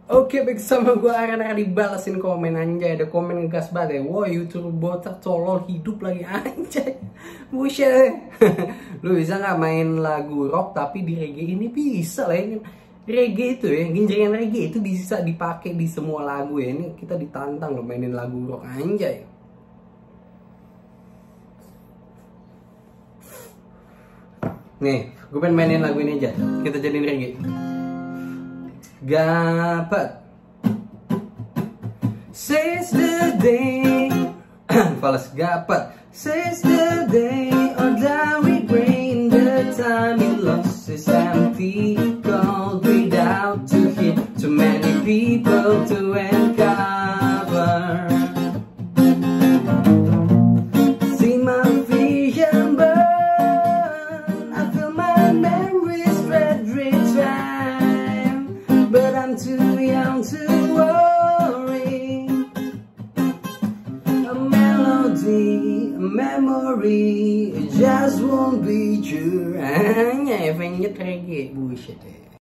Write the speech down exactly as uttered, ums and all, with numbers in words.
Oke, baik, sama gue Aaron akan dibalasin komen anjay. Ada komen ngegas banget ya. Wah, YouTuber botak tolol hidup lagi anjay. Buset. Lu bisa nggak main lagu rock tapi di reggae ini bisa lah ya. Reggae itu ya, genjrengan reggae itu bisa dipakai di semua lagu ya. Ini kita ditantang loh mainin lagu rock anjay. Nih, gue pengen mainin lagu ini aja. Kita jadiin reggae. Gapat Since the day Falas gapat Since the day Or that we bring the time we lost is empty Cold without to hit Too many people to uncover See my vision burn I feel my memories red return But I'm too young to worry A melody, a memory It just won't be true Hanya efeknya reggae bullshit ya.